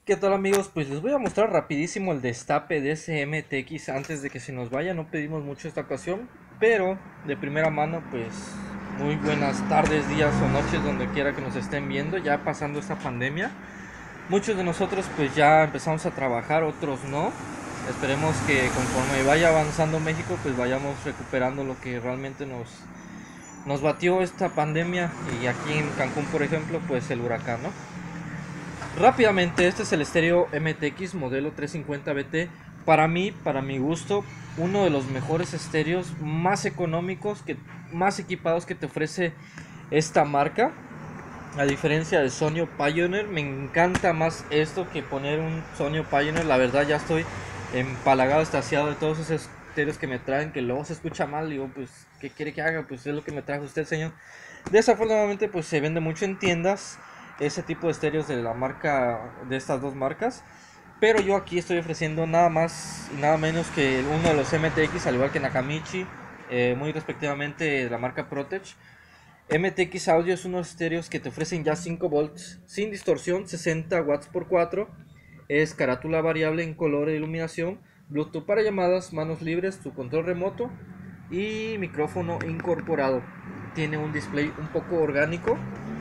¿Qué tal amigos? Pues les voy a mostrar rapidísimo el destape de ese MTX antes de que se nos vaya. No pedimos mucho esta ocasión, pero de primera mano pues muy buenas tardes, días o noches donde quiera que nos estén viendo, ya pasando esta pandemia. Muchos de nosotros pues ya empezamos a trabajar, otros no. Esperemos que conforme vaya avanzando México pues vayamos recuperando lo que realmente nos batió esta pandemia, y aquí en Cancún por ejemplo pues el huracán, ¿no? Rápidamente, este es el estéreo MTX modelo 350BT. Para mí, para mi gusto, uno de los mejores estéreos más económicos, más equipados que te ofrece esta marca. A diferencia de Sony Pioneer, me encanta más esto que poner un Sony Pioneer. La verdad, ya estoy empalagado, estaciado de todos esos estéreos que me traen, que luego se escucha mal. Digo, pues, ¿qué quiere que haga? Pues es lo que me trajo usted, señor. Desafortunadamente, pues se vende mucho en tiendas ese tipo de estéreos de la marca, de estas dos marcas. Pero yo aquí estoy ofreciendo nada más y nada menos que uno de los MTX, al igual que Nakamichi, muy respectivamente de la marca Protech. MTX Audio es unos estéreos que te ofrecen ya 5 volts sin distorsión, 60 watts por 4. Es carátula variable en color e iluminación, Bluetooth para llamadas, manos libres, tu control remoto y micrófono incorporado. Tiene un display un poco orgánico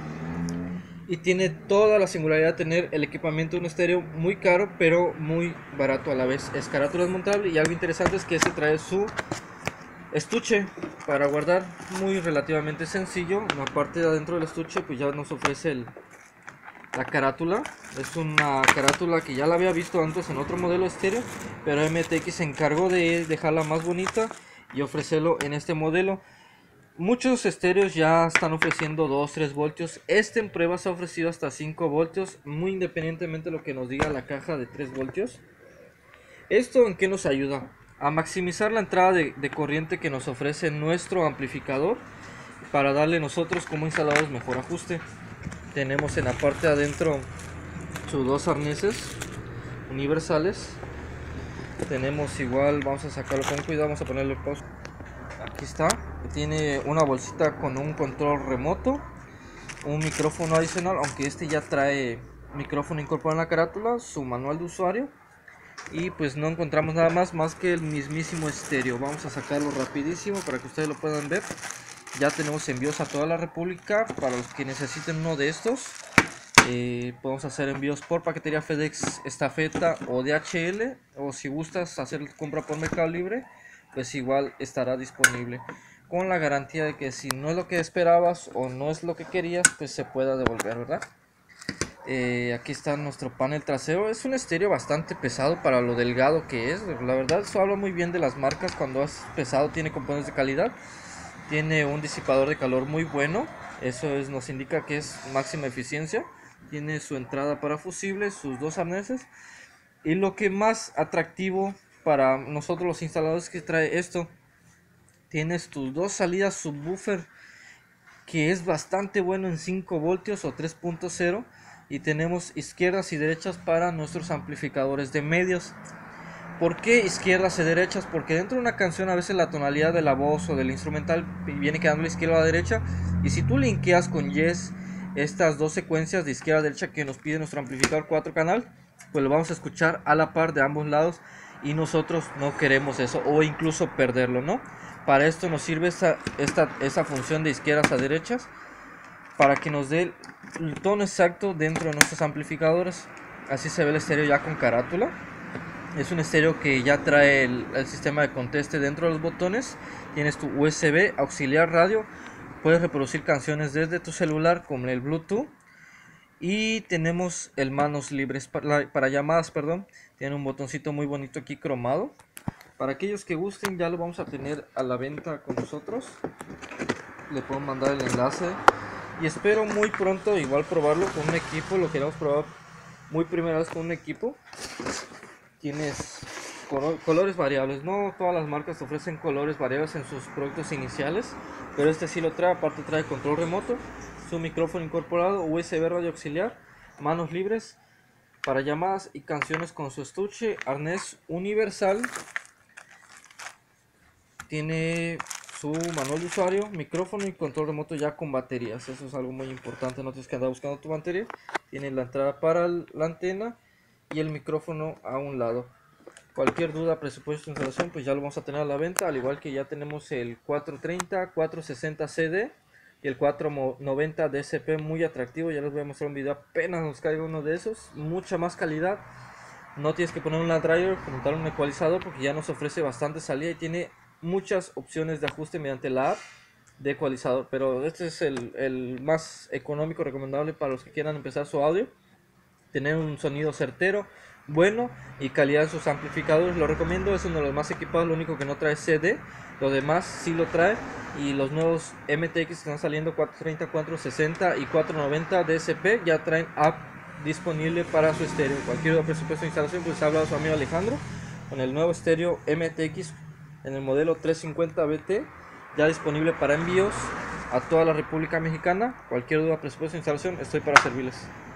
y tiene toda la singularidad de tener el equipamiento de un estéreo muy caro pero muy barato a la vez. Es carátula desmontable y algo interesante es que se trae su estuche para guardar, muy relativamente sencillo. La parte de adentro del estuche pues ya nos ofrece la carátula. Es una carátula que ya la había visto antes en otro modelo estéreo, pero MTX se encargó de dejarla más bonita y ofrecerlo en este modelo. Muchos estéreos ya están ofreciendo 2-3 voltios. Este en pruebas ha ofrecido hasta 5 voltios, muy independientemente de lo que nos diga la caja de 3 voltios. ¿Esto en qué nos ayuda? A maximizar la entrada de corriente que nos ofrece nuestro amplificador, para darle nosotros como instaladores mejor ajuste. Tenemos en la parte de adentro sus dos arneses universales. Tenemos igual, vamos a sacarlo con cuidado, vamos a ponerle pausa. Aquí está, tiene una bolsita con un control remoto, un micrófono adicional, aunque este ya trae micrófono incorporado en la carátula, su manual de usuario, y pues no encontramos nada más que el mismísimo estéreo. Vamos a sacarlo rapidísimo para que ustedes lo puedan ver. Ya tenemos envíos a toda la república para los que necesiten uno de estos. Podemos hacer envíos por paquetería FedEx, Estafeta o DHL, o si gustas hacer compra por Mercado Libre, pues igual estará disponible, con la garantía de que si no es lo que esperabas o no es lo que querías, pues se pueda devolver, ¿verdad? Aquí está nuestro panel trasero. Es un estéreo bastante pesado para lo delgado que es. La verdad, eso habla muy bien de las marcas. Cuando es pesado, tiene componentes de calidad. Tiene un disipador de calor muy bueno. Nos indica que es máxima eficiencia. Tiene su entrada para fusibles, sus dos arneses. Y lo que más atractivo para nosotros los instaladores que trae esto, tienes tus dos salidas subwoofer, que es bastante bueno en 5 voltios o 3.0, y tenemos izquierdas y derechas para nuestros amplificadores de medios. ¿Por qué izquierdas y derechas? Porque dentro de una canción a veces la tonalidad de la voz o del instrumental viene quedando a la izquierda o a la derecha, y si tú linkeas con Yes estas dos secuencias de izquierda a derecha que nos pide nuestro amplificador 4 canal, pues lo vamos a escuchar a la par de ambos lados, y nosotros no queremos eso o incluso perderlo, ¿no? Para esto nos sirve esa función de izquierdas a derechas, para que nos dé el tono exacto dentro de nuestros amplificadores. Así se ve el estéreo ya con carátula. Es un estéreo que ya trae el sistema de conteste dentro de los botones. Tienes tu USB, auxiliar radio. Puedes reproducir canciones desde tu celular con el Bluetooth. Y tenemos el manos libres para llamadas, perdón. Tiene un botoncito muy bonito aquí cromado. Para aquellos que gusten, ya lo vamos a tener a la venta con nosotros. Le puedo mandar el enlace. Y espero muy pronto igual probarlo con un equipo. Lo queremos probar muy primera vez con un equipo. Tienes colores variables. No todas las marcas ofrecen colores variables en sus productos iniciales, pero este sí lo trae. Aparte trae control remoto, su micrófono incorporado, USB radio auxiliar, manos libres para llamadas y canciones con su estuche, arnés universal. Tiene su manual de usuario, micrófono y control remoto ya con baterías. Eso es algo muy importante, no tienes que andar buscando tu batería. Tiene la entrada para la antena y el micrófono a un lado. Cualquier duda, presupuesto de instalación, pues ya lo vamos a tener a la venta, al igual que ya tenemos el 430, 460 CD y el 490 DSP muy atractivo. Ya les voy a mostrar un video apenas nos caiga uno de esos, mucha más calidad. No tienes que poner una driver como tal, un ecualizador, porque ya nos ofrece bastante salida y tiene muchas opciones de ajuste mediante la app de ecualizador. Pero este es el más económico, recomendable para los que quieran empezar su audio. Tener un sonido certero, bueno y calidad en sus amplificadores. Lo recomiendo, es uno de los más equipados. Lo único que no trae CD, lo demás sí lo trae. Y los nuevos MTX que están saliendo, 430, 460 y 490 DSP, ya traen app disponible para su estéreo. Cualquier otro presupuesto de instalación, pues habla a su amigo Alejandro con el nuevo estéreo MTX en el modelo 350 BT, ya disponible para envíos a toda la República Mexicana. Cualquier duda, presupuesto de instalación, estoy para servirles.